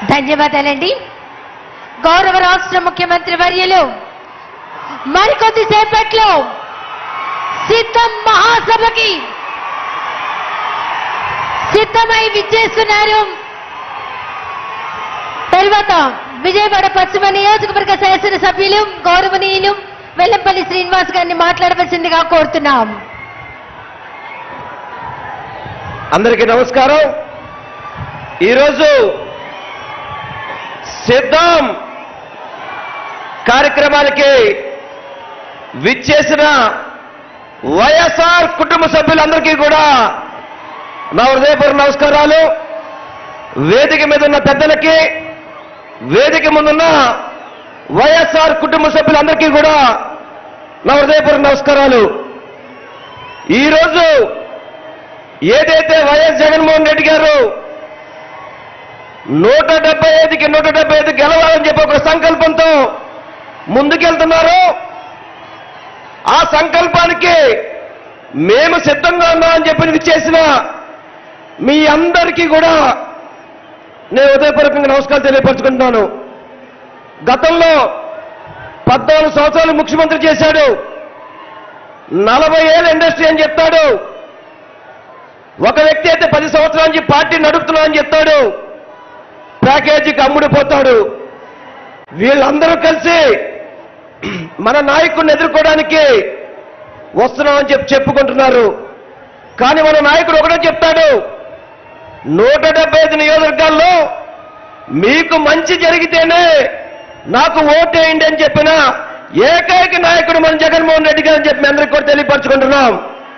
ధన్యవాదాలండి. గౌరవ రాష్ట్ర ముఖ్యమంత్రి వర్యులు మరికొద్ది సేపట్లో సిద్ధం మహాసభకి సిద్ధమై విచ్చేస్తున్నారు. తర్వాత విజయవాడ పశ్చిమ నియోజకవర్గ శాసనసభ్యులు గౌరవనీయులు వెల్లంపల్లి శ్రీనివాస్ గారిని మాట్లాడవలసిందిగా కోరుతున్నాం. అందరికీ నమస్కారం. ఈరోజు సిద్ధం కార్యక్రమానికి విచ్చేసిన వైఎస్ఆర్ కుటుంబ సభ్యులందరికీ కూడా నా హృదయపూర్వక నమస్కారాలు. వేదిక మీద ఉన్న పెద్దలకి, వేదిక ముందున్న వైఎస్ఆర్ కుటుంబ సభ్యులందరికీ కూడా నా హృదయపూర్వక నమస్కారాలు. ఈరోజు ఏదైతే వైఎస్ జగన్మోహన్ రెడ్డి గారు 175కి 175 గెలవాలని చెప్పి ఒక సంకల్పంతో ముందుకెళ్తున్నారు. ఆ సంకల్పానికి మేము సిద్ధంగా ఉన్నామని చెప్పి విచ్చేసిన మీ అందరికీ కూడా నేను హృదయపూర్వకంగా నమస్కారం తెలియపరచుకుంటున్నాను. గతంలో 14 సంవత్సరాలు ముఖ్యమంత్రి చేశాడు. 40 ఏళ్ళ ఇండస్ట్రీ అని చెప్తాడు. ఒక వ్యక్తి అయితే 10 సంవత్సరాల నుంచి పార్టీ నడుపుతున్నామని చెప్తాడు. ప్యాకేజీకి అమ్ముడిపోతాడు. వీళ్ళందరూ కలిసి మన నాయకుడిని ఎదుర్కోవడానికి వస్తున్నామని చెప్పుకుంటున్నారు. కానీ మన నాయకుడు ఒకటే చెప్తాడు, 175 నియోజకవర్గాల్లో మీకు మంచి జరిగితేనే నాకు ఓటేయండి అని చెప్పిన ఏకైక నాయకుడు మన జగన్మోహన్ రెడ్డి గారు అని చెప్పి అందరికీ కూడా తెలియపరచుకుంటున్నాం.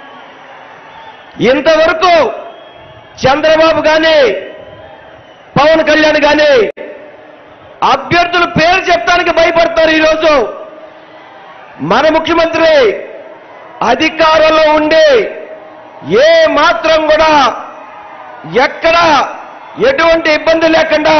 ఇంతవరకు చంద్రబాబు కానీ పవన్ కళ్యాణ్ కానీ అభ్యర్థుల పేరు చెప్తానికి భయపడతారు. ఈరోజు మన ముఖ్యమంత్రి అధికారంలో ఉండి ఏ మాత్రం కూడా ఎక్కడ ఎటువంటి ఇబ్బంది లేకుండా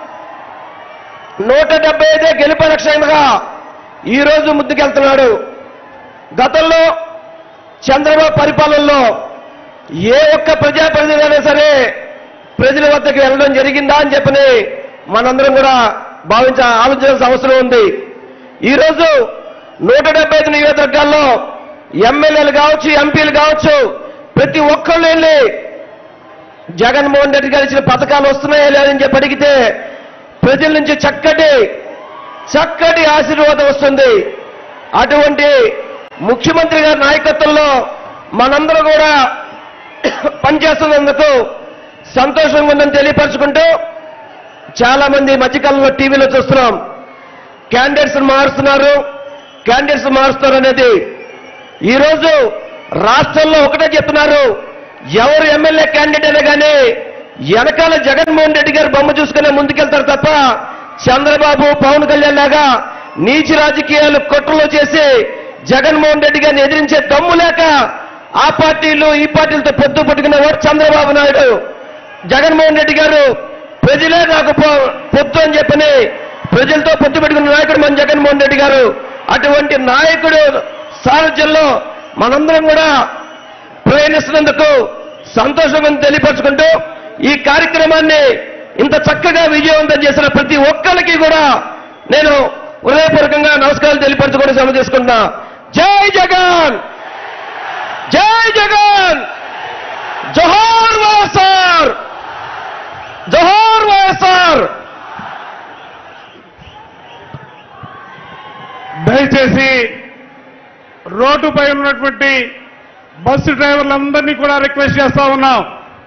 175 గెలుపు లక్ష్యంగా ఈరోజు ముందుకెళ్తున్నాడు. గతంలో చంద్రబాబు పరిపాలనలో ఏ ఒక్క ప్రజాప్రతినిధి అయినా సరే ప్రజల వద్దకు వెళ్ళడం జరిగిందా అని చెప్పని మనందరం కూడా ఆలోచించాల్సిన అవసరం ఉంది. ఈరోజు 175 నియోజకవర్గాల్లో ఎమ్మెల్యేలు కావచ్చు, ఎంపీలు కావచ్చు, ప్రతి ఒక్కళ్ళు వెళ్ళి జగన్మోహన్ రెడ్డి గారు ఇచ్చిన పథకాలు వస్తున్నాయా లేదని చెప్పి అడిగితే ప్రజల నుంచి చక్కటి ఆశీర్వాదం వస్తుంది. అటువంటి ముఖ్యమంత్రి గారి నాయకత్వంలో మనందరూ కూడా పనిచేస్తున్నందుకు సంతోషంగా ఉందని తెలియపరచుకుంటూ, చాలా మంది మధ్యకాలంలో టీవీలో చూస్తున్నాం, క్యాండిడేట్స్ మారుస్తున్నారు అనేది. ఈరోజు రాష్ట్రంలో ఒకటే చెప్తున్నారు, ఎవరు ఎమ్మెల్యే క్యాండిడేట్ అయినా కానీ వెనకాల జగన్మోహన్ రెడ్డి గారు బొమ్మ చూసుకునే ముందుకెళ్తారు తప్ప చంద్రబాబు పవన్ కళ్యాణ్ లాగా నీచి రాజకీయాలు కుట్రలు చేసి జగన్మోహన్ రెడ్డి గారిని ఎదిరించే దమ్ము లేక ఆ పార్టీలు ఈ పార్టీలతో పొత్తు పట్టుకునేవాడు చంద్రబాబు నాయుడు. జగన్మోహన్ రెడ్డి గారు ప్రజలే నాకు పొత్తు అని చెప్పని ప్రజలతో పొత్తు పెట్టుకున్న నాయకుడు మన జగన్మోహన్ రెడ్డి గారు. అటువంటి నాయకుడు సారథ్యంలో మనందరం కూడా ప్రయాణిస్తున్నందుకు సంతోషంగా తెలియపరచుకుంటూ, ఈ కార్యక్రమాన్ని ఇంత చక్కగా విజయవంతం చేసిన ప్రతి ఒక్కరికి కూడా నేను హృదయపూర్వకంగా నమస్కారాలు తెలియపరచుకొని సెలవు తీసుకుంటున్నా. జై జగన్, జై జగన్, జోహార్ వైఎస్ఆర్, జోహార్ వైఎస్ఆర్. దయచేసి రోడ్డుపై ఉన్నటువంటి బస్సు డ్రైవర్లందరినీ కూడా రిక్వెస్ట్ చేస్తా ఉన్నాం.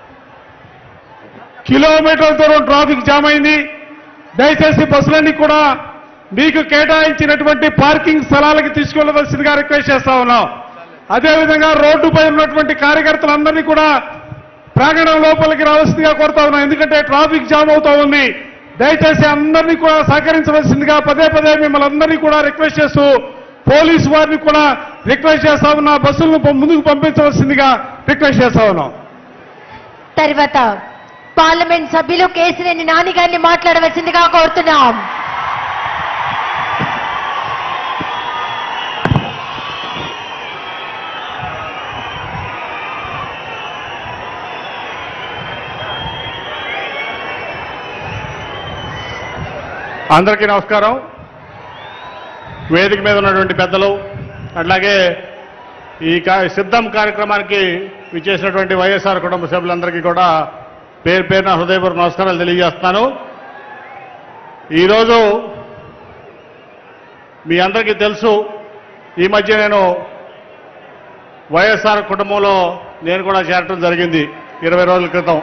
కిలోమీటర్ల దూరం ట్రాఫిక్ జామ్ అయింది. దయచేసి బస్సులన్నీ కూడా మీకు కేటాయించినటువంటి పార్కింగ్ స్థలాలకి తీసుకెళ్లవలసిందిగా రిక్వెస్ట్ చేస్తా ఉన్నాం. అదేవిధంగా రోడ్డుపై ఉన్నటువంటి కార్యకర్తలందరినీ కూడా ప్రాంగణం లోపలికి రావాల్సిందిగా కోరుతా ఉన్నాం. ఎందుకంటే ట్రాఫిక్ జామ్ అవుతా ఉంది. దయచేసి అందరినీ కూడా సహకరించవలసిందిగా పదే మిమ్మల్ని అందరినీ కూడా రిక్వెస్ట్ చేస్తూ పోలీసు వారిని కూడా రిక్వెస్ట్ చేస్తా ఉన్నా, బస్సులను ముందుకు పంపించవలసిందిగా రిక్వెస్ట్ చేస్తా ఉన్నాం. తర్వాత పార్లమెంట్ సభ్యులు కేశినేని నాని గారిని మాట్లాడవలసిందిగా కోరుతున్నాం. అందరికీ నమస్కారం. వేదిక మీద ఉన్నటువంటి పెద్దలు, అట్లాగే ఈ సిద్ధం కార్యక్రమానికి విచ్చేసినటువంటి వైఎస్ఆర్ కుటుంబ సభ్యులందరికీ కూడా పేరు పేరున హృదయపూర్వక నమస్కారాలు తెలియజేస్తున్నాను. ఈరోజు మీ అందరికీ తెలుసు, ఈ మధ్య నేను వైఎస్ఆర్ కుటుంబంలో నేను కూడా చేరటం జరిగింది 20 రోజుల క్రితం.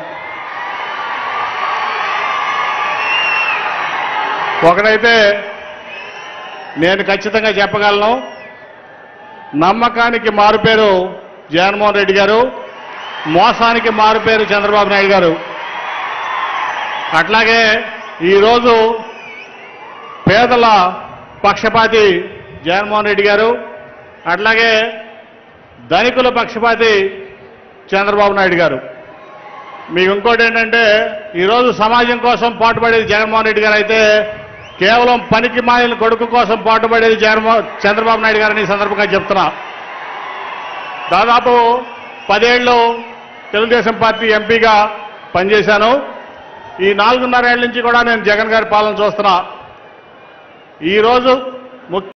ఒకటైతే నేను ఖచ్చితంగా చెప్పగలను, నమ్మకానికి మారుపేరు జగన్మోహన్ రెడ్డి గారు, మోసానికి మారుపేరు చంద్రబాబు నాయుడు గారు. అట్లాగే ఈరోజు పేదల పక్షపాతి జగన్మోహన్ రెడ్డి గారు, అట్లాగే ధనికుల పక్షపాతి చంద్రబాబు నాయుడు గారు. మీకు ఇంకోటి ఏంటంటే, ఈరోజు సమాజం కోసం పాటుపడేది జగన్మోహన్ రెడ్డి గారు అయితే, కేవలం పనికి మాలిన కొడుకు కోసం పాటుపడేది చంద్రబాబు నాయుడు గారని ఈ సందర్భంగా చెప్తున్నా. దాదాపు 10 ఏళ్ళు తెలుగుదేశం పార్టీ ఎంపీగా పనిచేశాను. ఈ 4.5 ఏళ్ల నుంచి కూడా నేను జగన్ గారి పాలన చూస్తున్నా. ఈరోజు